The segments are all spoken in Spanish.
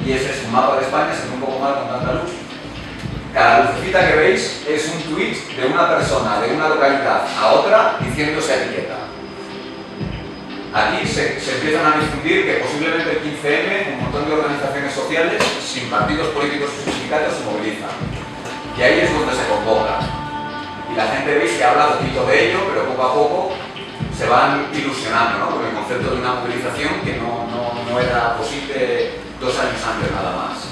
y ese es un mapa de España, se ve un poco mal con tanta luz. Cada lucecita que veis es un tweet de una persona, de una localidad a otra, diciendo esa etiqueta. Aquí se empiezan a difundir que posiblemente el 15M, un montón de organizaciones sociales, sin partidos políticos y sindicatos, se movilizan. Y ahí es donde se convoca. Y la gente veis que habla poquito de ello, pero poco a poco se van ilusionando, ¿no? Con el concepto de una movilización que no era posible 2 años antes nada más.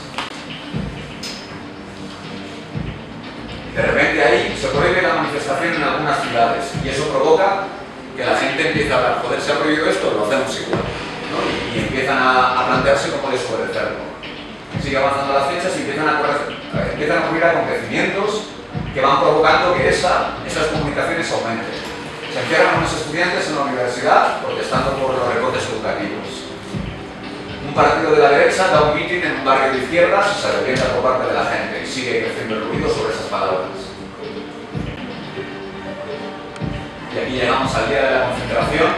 De repente ahí se prohíbe la manifestación en algunas ciudades y eso provoca que la gente empiece a hablar, joder, se ha prohibido esto, lo hacemos igual, ¿no? Y empiezan a plantearse cómo desobedecerlo. Sigue avanzando las fechas y empiezan a ocurrir acontecimientos que van provocando que esas comunicaciones aumenten. Se encierran unos estudiantes en la universidad protestando por los recortes educativos. Un partido de la derecha da un mitin en un barrio de izquierdas y se revienta por parte de la gente y sigue creciendo el ruido sobre esas palabras. Y aquí llegamos al día de la concentración.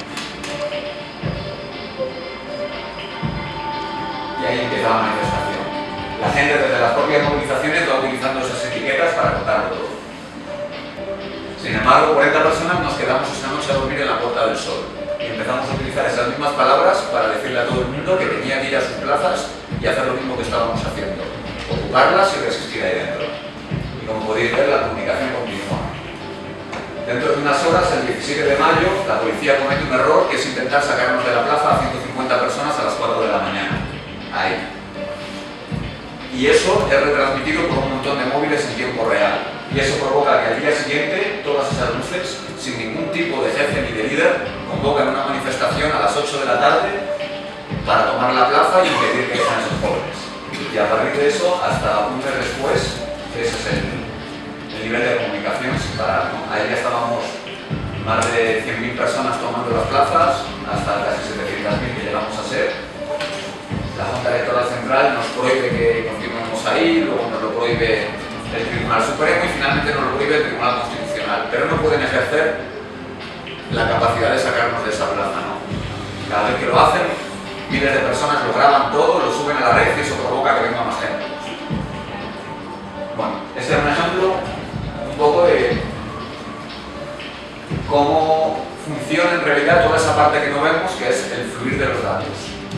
Y ahí empieza la manifestación. La gente desde las propias movilizaciones va utilizando esas etiquetas para contarlo todo. Sin embargo, 40 personas nos quedamos esta noche a dormir en la Puerta del Sol. Y empezamos a utilizar esas mismas palabras para decirle a todo el mundo que tenía que ir a sus plazas y hacer lo mismo que estábamos haciendo. Ocuparlas y resistir ahí dentro. Y como podéis ver, la comunicación continúa. Dentro de unas horas, el 17 de mayo, la policía comete un error que es intentar sacarnos de la plaza a 150 personas a las 4 de la mañana. Ahí. Y eso es retransmitido por un montón de móviles en tiempo real. Y eso provoca que al día siguiente todas esas luces, sin ningún tipo de jefe ni de líder, convocan una manifestación a las 8 de la tarde para tomar la plaza y impedir que sean esos jóvenes. Y a partir de eso, hasta un mes después, ese es el nivel de comunicación sin parar, ¿no? Ahí ya estábamos más de 100.000 personas tomando las plazas, hasta casi 700.000 que llegamos a ser. La Junta Electoral Central nos prohíbe que continuemos ahí, luego nos lo prohíbe el Tribunal Supremo y finalmente nos lo prohíbe el Tribunal Constitucional, pero no pueden ejercer la capacidad de sacarnos de esa plaza, ¿no? Cada vez que lo hacen, miles de personas lo graban todo, lo suben a la red y eso provoca que venga más gente. Bueno, este es un ejemplo un poco de cómo funciona en realidad toda esa parte que no vemos, que es el fluir de los datos.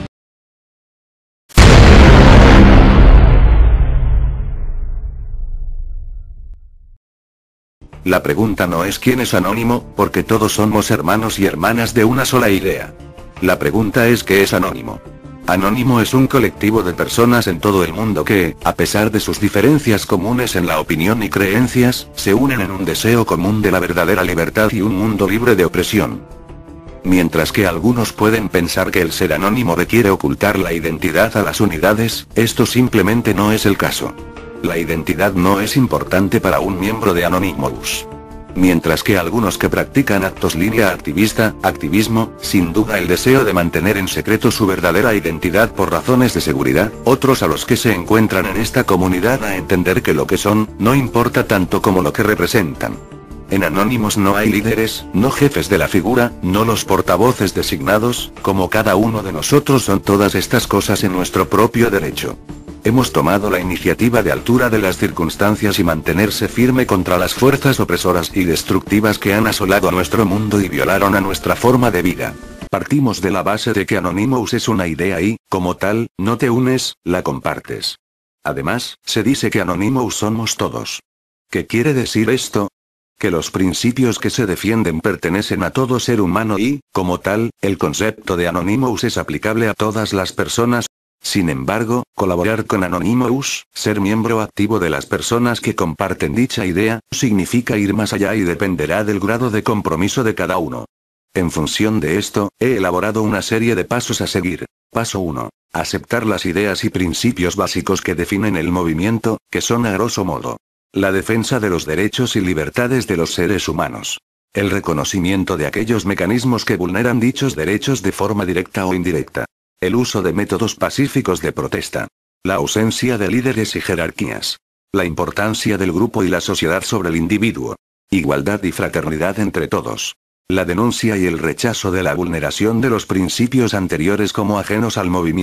La pregunta no es quién es Anónimo, porque todos somos hermanos y hermanas de una sola idea. La pregunta es ¿qué es Anónimo? Anónimo es un colectivo de personas en todo el mundo que, a pesar de sus diferencias comunes en la opinión y creencias, se unen en un deseo común de la verdadera libertad y un mundo libre de opresión. Mientras que algunos pueden pensar que el ser anónimo requiere ocultar la identidad a las unidades, esto simplemente no es el caso. La identidad no es importante para un miembro de Anonymous. Mientras que algunos que practican actos línea activismo, sin duda el deseo de mantener en secreto su verdadera identidad por razones de seguridad, otros a los que se encuentran en esta comunidad a entender que lo que son, no importa tanto como lo que representan. En Anonymous no hay líderes, no jefes de la figura, no los portavoces designados, como cada uno de nosotros son todas estas cosas en nuestro propio derecho. Hemos tomado la iniciativa de altura de las circunstancias y mantenerse firme contra las fuerzas opresoras y destructivas que han asolado a nuestro mundo y violaron a nuestra forma de vida. Partimos de la base de que Anonymous es una idea y, como tal, no te unes, la compartes. Además, se dice que Anonymous somos todos. ¿Qué quiere decir esto? Que los principios que se defienden pertenecen a todo ser humano y, como tal, el concepto de Anonymous es aplicable a todas las personas. Sin embargo, colaborar con Anonymous, ser miembro activo de las personas que comparten dicha idea, significa ir más allá y dependerá del grado de compromiso de cada uno. En función de esto, he elaborado una serie de pasos a seguir. Paso 1. Aceptar las ideas y principios básicos que definen el movimiento, que son a grosso modo: la defensa de los derechos y libertades de los seres humanos. El reconocimiento de aquellos mecanismos que vulneran dichos derechos de forma directa o indirecta. El uso de métodos pacíficos de protesta. La ausencia de líderes y jerarquías. La importancia del grupo y la sociedad sobre el individuo. Igualdad y fraternidad entre todos. La denuncia y el rechazo de la vulneración de los principios anteriores como ajenos al movimiento.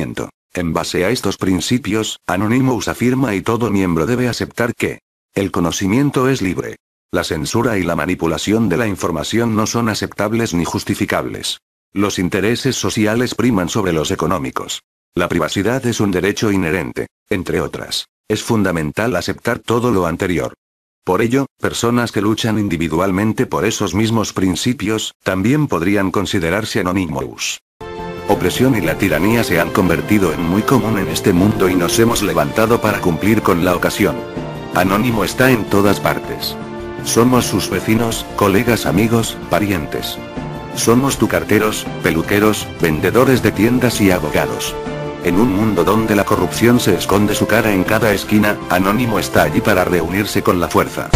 En base a estos principios, Anonymous afirma y todo miembro debe aceptar que el conocimiento es libre. La censura y la manipulación de la información no son aceptables ni justificables. Los intereses sociales priman sobre los económicos. La privacidad es un derecho inherente, entre otras. Es fundamental aceptar todo lo anterior. Por ello, personas que luchan individualmente por esos mismos principios, también podrían considerarse Anonymous. Opresión y la tiranía se han convertido en muy común en este mundo y nos hemos levantado para cumplir con la ocasión. Anónimo está en todas partes. Somos sus vecinos, colegas, amigos, parientes. Somos tucarteros, peluqueros, vendedores de tiendas y abogados. En un mundo donde la corrupción se esconde su cara en cada esquina, Anónimo está allí para reunirse con la fuerza.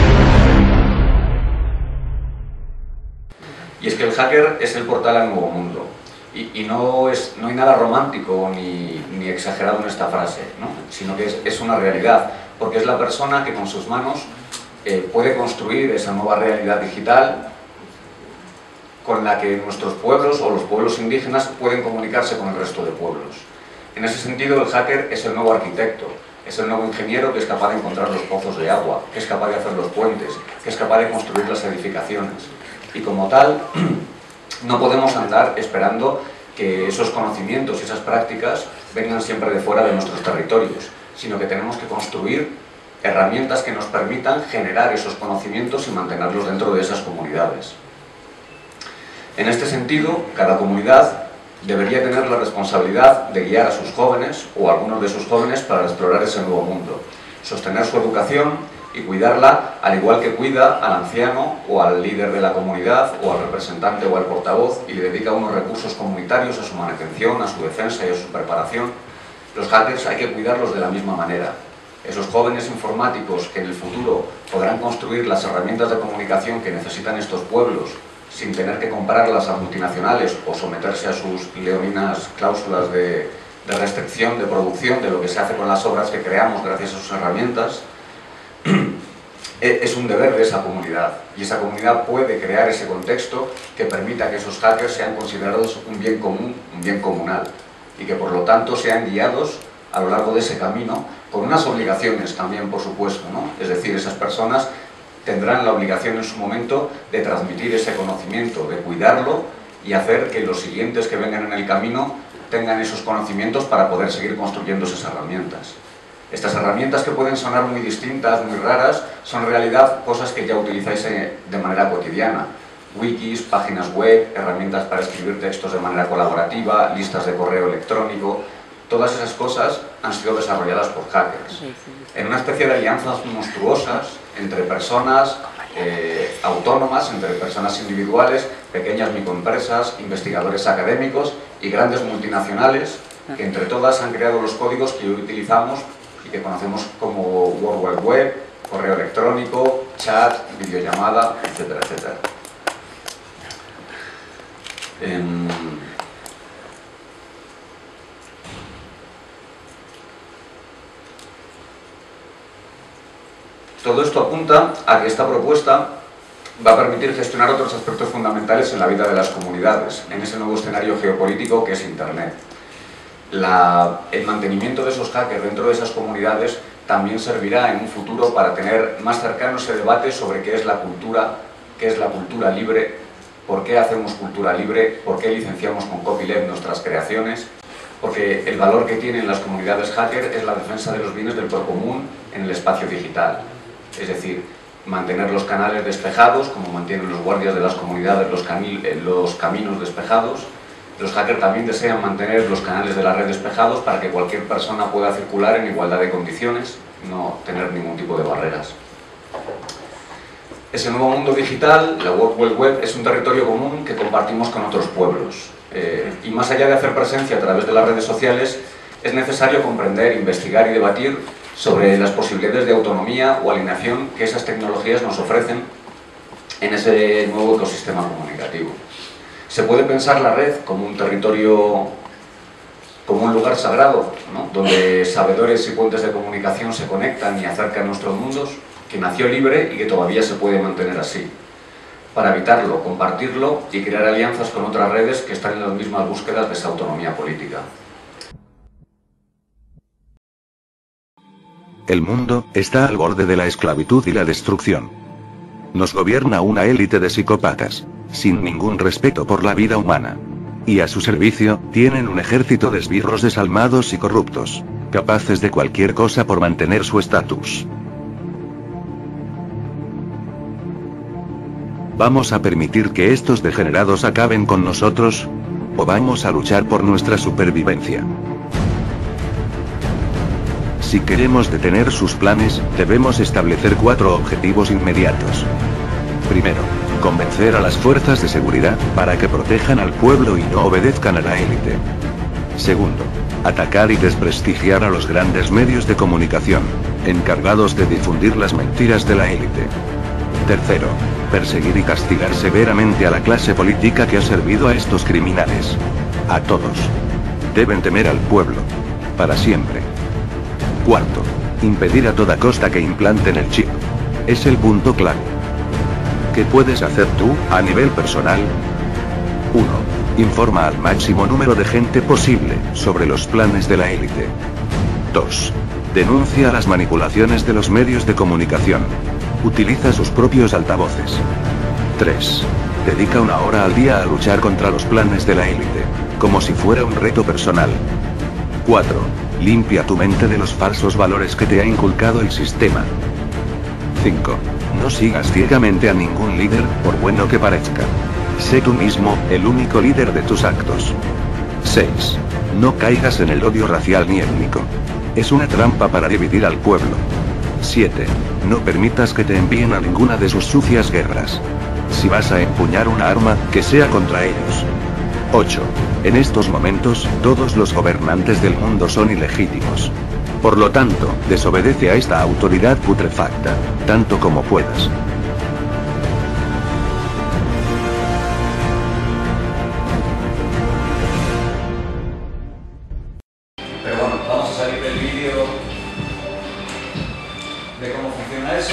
Y es que el hacker es el portal al nuevo mundo. Y no hay nada romántico ni exagerado en esta frase, ¿no? Sino que es una realidad, porque es la persona que con sus manos puede construir esa nueva realidad digital con la que nuestros pueblos o los pueblos indígenas pueden comunicarse con el resto de pueblos. En ese sentido, el hacker es el nuevo arquitecto, es el nuevo ingeniero que es capaz de encontrar los pozos de agua, que es capaz de hacer los puentes, que es capaz de construir las edificaciones. Y como tal, no podemos andar esperando que esos conocimientos y esas prácticas vengan siempre de fuera de nuestros territorios, sino que tenemos que construir herramientas que nos permitan generar esos conocimientos y mantenerlos dentro de esas comunidades. En este sentido, cada comunidad debería tener la responsabilidad de guiar a sus jóvenes o a algunos de sus jóvenes para explorar ese nuevo mundo, sostener su educación y cuidarla al igual que cuida al anciano o al líder de la comunidad o al representante o al portavoz y le dedica unos recursos comunitarios a su manutención, a su defensa y a su preparación. Los hackers hay que cuidarlos de la misma manera. Esos jóvenes informáticos que en el futuro podrán construir las herramientas de comunicación que necesitan estos pueblos sin tener que comprarlas a multinacionales o someterse a sus leoninas cláusulas de restricción de producción de lo que se hace con las obras que creamos gracias a sus herramientas, es un deber de esa comunidad, y esa comunidad puede crear ese contexto que permita que esos hackers sean considerados un bien común, un bien comunal, y que por lo tanto sean guiados a lo largo de ese camino, con unas obligaciones también, por supuesto, ¿no? Es decir, esas personas tendrán la obligación en su momento de transmitir ese conocimiento, de cuidarlo y hacer que los siguientes que vengan en el camino tengan esos conocimientos para poder seguir construyendo esas herramientas. Estas herramientas, que pueden sonar muy distintas, muy raras, son en realidad cosas que ya utilizáis de manera cotidiana. Wikis, páginas web, herramientas para escribir textos de manera colaborativa, listas de correo electrónico. Todas esas cosas han sido desarrolladas por hackers, en una especie de alianzas monstruosas entre personas autónomas, entre personas individuales, pequeñas microempresas, investigadores académicos y grandes multinacionales, que entre todas han creado los códigos que hoy utilizamos y que conocemos como World Wide Web, correo electrónico, chat, videollamada, etcétera, etcétera. Todo esto apunta a que esta propuesta va a permitir gestionar otros aspectos fundamentales en la vida de las comunidades, en ese nuevo escenario geopolítico que es Internet. El mantenimiento de esos hackers dentro de esas comunidades también servirá en un futuro para tener más cercano ese debate sobre qué es la cultura libre, por qué hacemos cultura libre, por qué licenciamos con copyleft nuestras creaciones, porque el valor que tienen las comunidades hacker es la defensa de los bienes del procomún en el espacio digital. Es decir, mantener los canales despejados, como mantienen los guardias de las comunidades los caminos despejados. Los hackers también desean mantener los canales de la red despejados para que cualquier persona pueda circular en igualdad de condiciones, no tener ningún tipo de barreras. Ese nuevo mundo digital, la World Wide Web, es un territorio común que compartimos con otros pueblos. Y más allá de hacer presencia a través de las redes sociales, es necesario comprender, investigar y debatir sobre las posibilidades de autonomía o alineación que esas tecnologías nos ofrecen en ese nuevo ecosistema comunicativo. Se puede pensar la red como un territorio, como un lugar sagrado, ¿no?, donde sabedores y puentes de comunicación se conectan y acercan nuestros mundos, que nació libre y que todavía se puede mantener así. Para evitarlo, compartirlo y crear alianzas con otras redes que están en las mismas búsquedas de esa autonomía política. El mundo está al borde de la esclavitud y la destrucción. Nos gobierna una élite de psicópatas, sin ningún respeto por la vida humana. Y a su servicio, tienen un ejército de esbirros desalmados y corruptos, capaces de cualquier cosa por mantener su estatus. ¿Vamos a permitir que estos degenerados acaben con nosotros? ¿O vamos a luchar por nuestra supervivencia? Si queremos detener sus planes, debemos establecer 4 objetivos inmediatos. Primero, convencer a las fuerzas de seguridad, para que protejan al pueblo y no obedezcan a la élite. Segundo, atacar y desprestigiar a los grandes medios de comunicación, encargados de difundir las mentiras de la élite. Tercero, perseguir y castigar severamente a la clase política que ha servido a estos criminales. A todos. Deben temer al pueblo. Para siempre. Cuarto, impedir a toda costa que implanten el chip. Es el punto clave. ¿Qué puedes hacer tú, a nivel personal? 1. Informa al máximo número de gente posible sobre los planes de la élite. 2. Denuncia las manipulaciones de los medios de comunicación. Utiliza sus propios altavoces. 3. Dedica 1 hora al día a luchar contra los planes de la élite, como si fuera un reto personal. 4. Limpia tu mente de los falsos valores que te ha inculcado el sistema. 5. No sigas ciegamente a ningún líder, por bueno que parezca. Sé tú mismo, el único líder de tus actos. 6. No caigas en el odio racial ni étnico. Es una trampa para dividir al pueblo. 7. No permitas que te envíen a ninguna de sus sucias guerras. Si vas a empuñar una arma, que sea contra ellos. 8. En estos momentos, todos los gobernantes del mundo son ilegítimos. Por lo tanto, desobedece a esta autoridad putrefacta, tanto como puedas. Pero bueno, vamos a salir del vídeo de cómo funciona eso.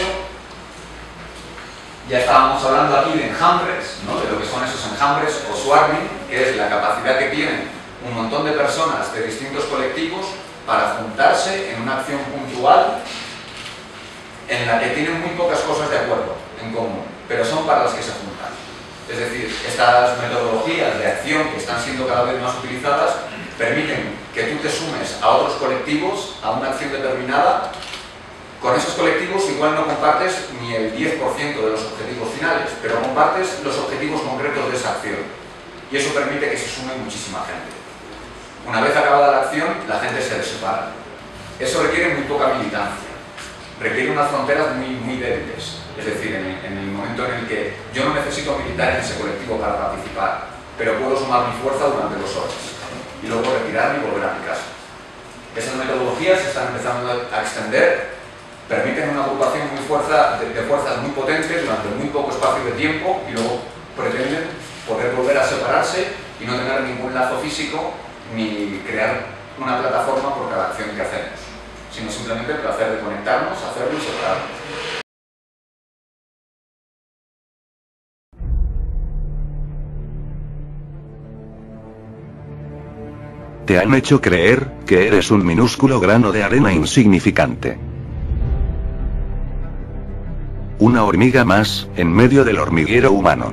Ya estábamos hablando aquí de enjambres, ¿no? De lo que son esos enjambres o swarming, que es la capacidad que tienen un montón de personas de distintos colectivos para juntarse en una acción puntual en la que tienen muy pocas cosas de acuerdo en común, pero son para las que se juntan. Es decir, estas metodologías de acción que están siendo cada vez más utilizadas permiten que tú te sumes a otros colectivos a una acción determinada. Con esos colectivos igual no compartes ni el 10% de los objetivos finales, pero compartes los objetivos concretos de esa acción. Y eso permite que se sume muchísima gente. Una vez acabada la acción, la gente se separa. Eso requiere muy poca militancia. Requiere unas fronteras muy débiles. Es decir, en el momento en el que yo no necesito militar en ese colectivo para participar, pero puedo sumar mi fuerza durante 2 horas. Y luego retirarme y volver a mi casa. Esas metodologías se están empezando a extender. Permiten una agrupación de fuerzas muy potentes durante muy poco espacio de tiempo y luego pretenden poder volver a separarse y no tener ningún lazo físico ni crear una plataforma por cada acción que hacemos, sino simplemente el placer de conectarnos, hacerlo y separarnos. Te han hecho creer que eres un minúsculo grano de arena insignificante. Una hormiga más, en medio del hormiguero humano.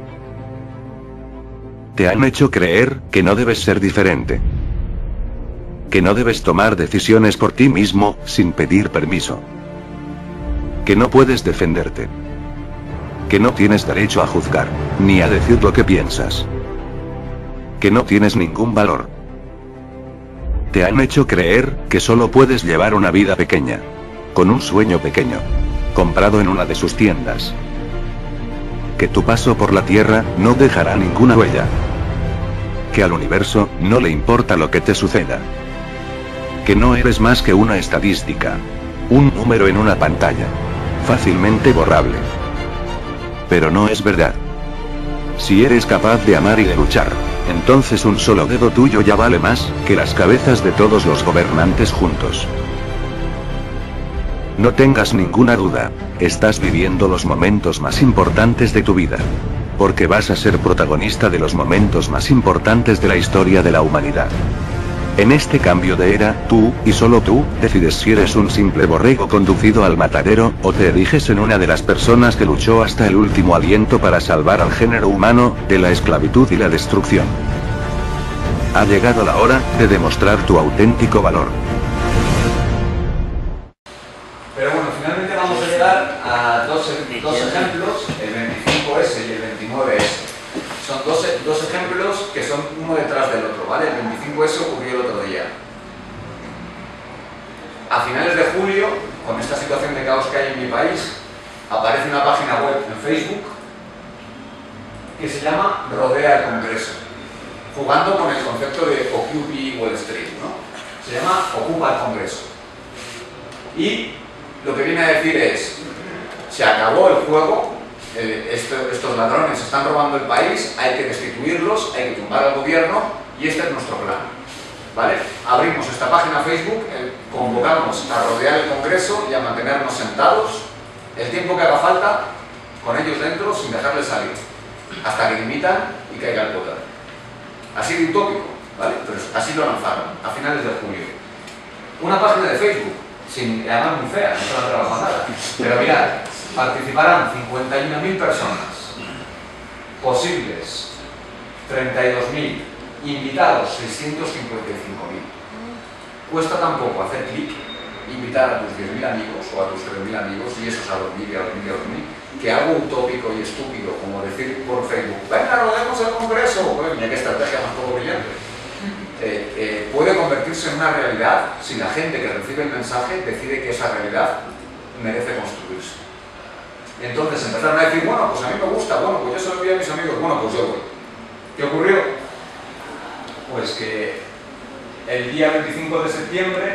Te han hecho creer que no debes ser diferente. Que no debes tomar decisiones por ti mismo, sin pedir permiso. Que no puedes defenderte. Que no tienes derecho a juzgar, ni a decir lo que piensas. Que no tienes ningún valor. Te han hecho creer que solo puedes llevar una vida pequeña. Con un sueño pequeño. Comprado en una de sus tiendas. Que tu paso por la Tierra no dejará ninguna huella. Que al universo no le importa lo que te suceda. Que no eres más que una estadística. Un número en una pantalla. Fácilmente borrable. Pero no es verdad. Si eres capaz de amar y de luchar, entonces un solo dedo tuyo ya vale más que las cabezas de todos los gobernantes juntos. No tengas ninguna duda, estás viviendo los momentos más importantes de tu vida. Porque vas a ser protagonista de los momentos más importantes de la historia de la humanidad. En este cambio de era, tú, y solo tú, decides si eres un simple borrego conducido al matadero, o te eriges en una de las personas que luchó hasta el último aliento para salvar al género humano, de la esclavitud y la destrucción. Ha llegado la hora, de demostrar tu auténtico valor. Pero bueno, finalmente vamos a llegar a dos ejemplos, el 25S y el 29S. Son dos ejemplos que son uno detrás del otro, ¿vale? El 25S ocurrió el otro día. A finales de julio, con esta situación de caos que hay en mi país, aparece una página web en Facebook que se llama Rodea el Congreso, jugando con el concepto de Occupy Wall Street, ¿no? Se llama Ocupa el Congreso. Y lo que viene a decir es, se acabó el juego, estos ladrones están robando el país, hay que destituirlos, hay que tumbar al gobierno y este es nuestro plan, ¿vale? Abrimos esta página Facebook, convocamos a rodear el Congreso y a mantenernos sentados el tiempo que haga falta con ellos dentro sin dejarles salir, hasta que dimitan y caiga el poder. Así de utópico, ¿vale? Pero así lo lanzaron, a finales de julio. Una página de Facebook, además muy fea, no se la trabaja nada. Pero mirad, participarán 51.000 personas, posibles 32.000, invitados 655.000. Cuesta tan poco hacer clic, invitar a tus 10.000 amigos o a tus 3.000 amigos, y esos a 2.000 y a 2.000 y a 2.000, que algo utópico y estúpido, como decir por Facebook, venga, rodeemos el Congreso, pues mira qué estrategia más poco brillante. Puede convertirse en una realidad si la gente que recibe el mensaje decide que esa realidad merece construirse. Y entonces empezaron a decir, bueno, pues a mí me gusta, bueno, pues yo se lo envío a mis amigos, bueno, pues yo voy. ¿Qué ocurrió? Pues que el día 25 de septiembre...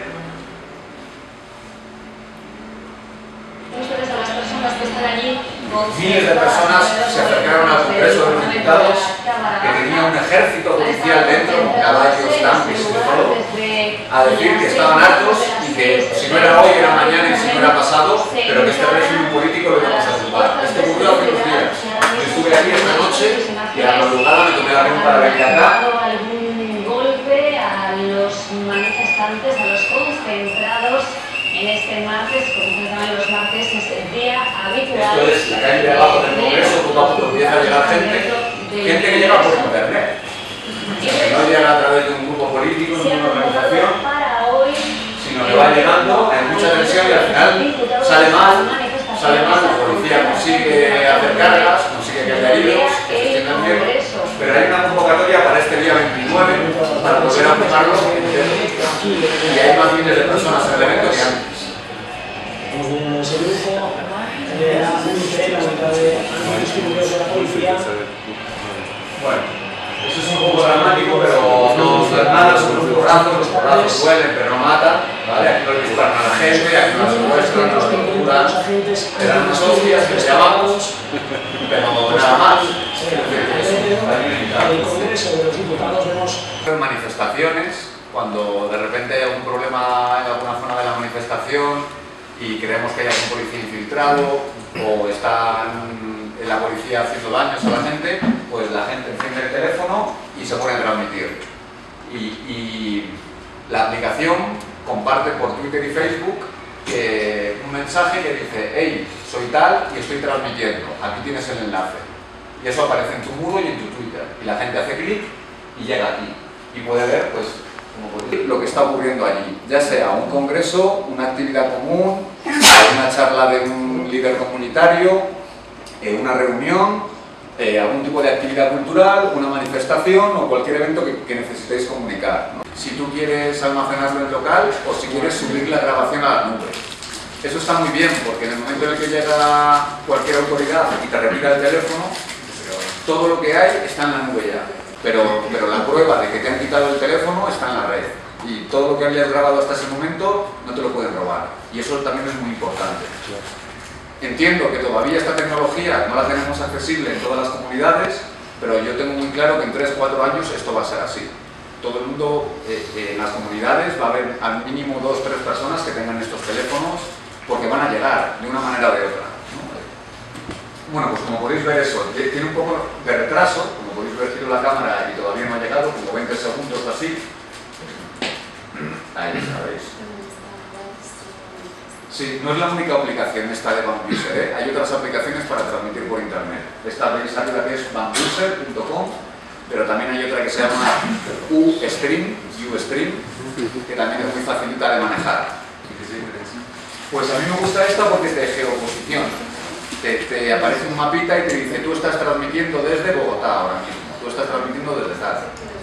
Ustedes a las personas que están allí... Miles de personas se acercaron al Congreso de los Diputados, que tenía un ejército policial dentro, con caballos, tanques y de todo, a decir que estaban hartos y que si no era hoy, era mañana y si no era pasado, pero que este régimen político lo íbamos a tumbar. Esto ocurrió hace unos días. Yo estuve aquí esta noche y a la madrugada me tomé el avión para venir acá. Algún golpe a los manifestantes, a los concentrados en este martes, como se llaman los martes, es el día habitual. Esto es la calle de abajo del Congreso, poco a poco empieza a llegar gente que llega por internet, que no llega a través de un grupo político, de una organización, sino que va llegando, hay mucha tensión y al final sale mal, la policía consigue hacer cargas, consigue que haya heridos, que se sientan bien, pero hay una convocatoria para este día 29 para poder aplicarlo y hay más miles de personas en el evento que antes. Ese grupo era un tren a mitad de disturbios de la policía. Bueno, eso es un poco dramático, pero no es nada, son los porrazos duelen, pero no matan, ¿vale? Aquí no le disparan a la gente, aquí no se muestran, no se torturan, le dan unas hostias que le llamamos, pero nada más. En el Congreso de los Diputados vemos manifestaciones, cuando de repente hay algún problema en alguna zona de la manifestación y creemos que hay algún policía infiltrado o está la policía haciendo daños a la gente, pues la gente enciende el teléfono y se pone a transmitir. Y la aplicación comparte por Twitter y Facebook un mensaje que dice, hey, soy tal y estoy transmitiendo, aquí tienes el enlace. Y eso aparece en tu muro y en tu Twitter. Y la gente hace clic y llega aquí. Y puede ver, pues, lo que está ocurriendo allí, ya sea un congreso, una actividad común, una charla de un líder comunitario, una reunión, algún tipo de actividad cultural, una manifestación o cualquier evento que necesitéis comunicar, ¿no? Si tú quieres almacenarlo en el local o si quieres subir la grabación a la nube. Eso está muy bien porque en el momento en el que llega cualquier autoridad y te retira el teléfono, todo lo que hay está en la nube ya. Pero la prueba de que te han quitado el teléfono está en la red y todo lo que habías grabado hasta ese momento no te lo pueden robar y eso también es muy importante. Entiendo que todavía esta tecnología no la tenemos accesible en todas las comunidades, pero yo tengo muy claro que en 3 o 4 años esto va a ser así. Todo el mundo en las comunidades va a haber al mínimo 2 o 3 personas que tengan estos teléfonos porque van a llegar de una manera o de otra, ¿no? Bueno, pues como podéis ver eso, tiene un poco de retraso, como podéis ver, giro la cámara y todavía no ha llegado, como 20 segundos o así. Ahí sabéis. Sí, no es la única aplicación esta de Bambuser, ¿eh? Hay otras aplicaciones para transmitir por internet. Esta veis arriba que es bambuser.com, pero también hay otra que se llama Ustream, que también es muy facilita de manejar. Pues a mí me gusta esta porque te geoposiciona. Te aparece un mapita y te dice, tú estás transmitiendo desde Bogotá ahora mismo, tú estás transmitiendo desde tal.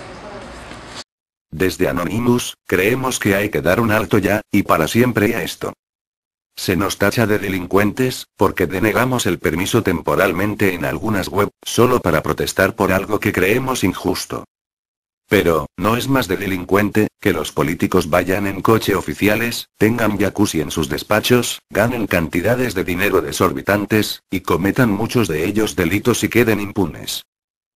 Desde Anonymous, creemos que hay que dar un alto ya, y para siempre a esto. Se nos tacha de delincuentes, porque denegamos el permiso temporalmente en algunas web, solo para protestar por algo que creemos injusto. Pero, ¿no es más de delincuente, que los políticos vayan en coche oficiales, tengan jacuzzi en sus despachos, ganen cantidades de dinero desorbitantes, y cometan muchos de ellos delitos y queden impunes?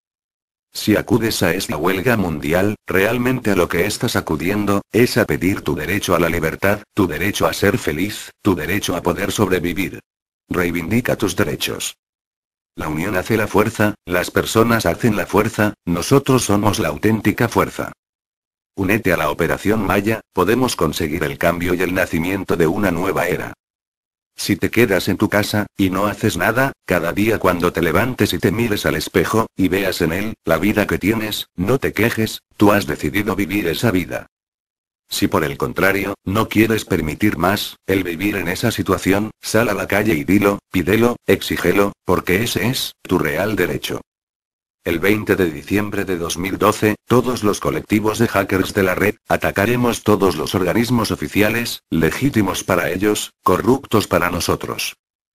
Si acudes a esta huelga mundial, realmente a lo que estás acudiendo, es a pedir tu derecho a la libertad, tu derecho a ser feliz, tu derecho a poder sobrevivir. Reivindica tus derechos. La unión hace la fuerza, las personas hacen la fuerza, nosotros somos la auténtica fuerza. Únete a la Operación Maya, podemos conseguir el cambio y el nacimiento de una nueva era. Si te quedas en tu casa, y no haces nada, cada día cuando te levantes y te mires al espejo, y veas en él, la vida que tienes, no te quejes, tú has decidido vivir esa vida. Si por el contrario, no quieres permitir más, el vivir en esa situación, sal a la calle y dilo, pídelo, exígelo, porque ese es, tu real derecho. El 20 de diciembre de 2012, todos los colectivos de hackers de la red, atacaremos todos los organismos oficiales, legítimos para ellos, corruptos para nosotros.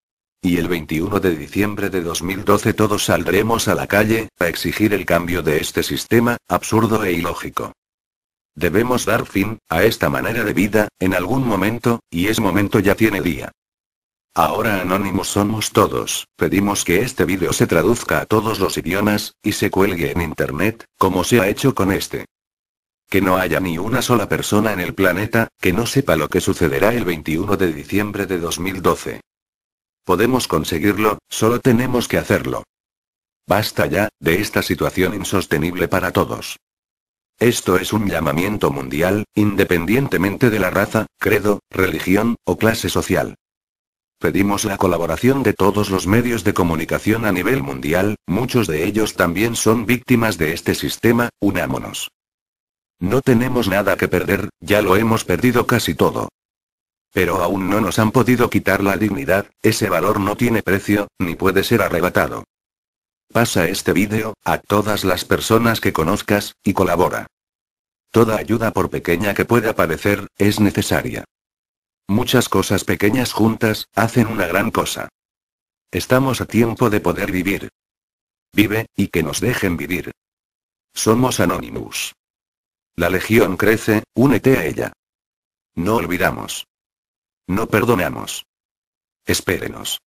Y el 21 de diciembre de 2012 todos saldremos a la calle, a exigir el cambio de este sistema, absurdo e ilógico. Debemos dar fin, a esta manera de vida, en algún momento, y ese momento ya tiene día. Ahora Anonymous somos todos, pedimos que este vídeo se traduzca a todos los idiomas, y se cuelgue en internet, como se ha hecho con este. Que no haya ni una sola persona en el planeta, que no sepa lo que sucederá el 21 de diciembre de 2012. Podemos conseguirlo, solo tenemos que hacerlo. Basta ya, de esta situación insostenible para todos. Esto es un llamamiento mundial, independientemente de la raza, credo, religión, o clase social. Pedimos la colaboración de todos los medios de comunicación a nivel mundial, muchos de ellos también son víctimas de este sistema, unámonos. No tenemos nada que perder, ya lo hemos perdido casi todo. Pero aún no nos han podido quitar la dignidad, ese valor no tiene precio, ni puede ser arrebatado. Pasa este vídeo, a todas las personas que conozcas, y colabora. Toda ayuda por pequeña que pueda parecer, es necesaria. Muchas cosas pequeñas juntas, hacen una gran cosa. Estamos a tiempo de poder vivir. Vive, y que nos dejen vivir. Somos Anonymous. La legión crece, únete a ella. No olvidamos. No perdonamos. Espérenos.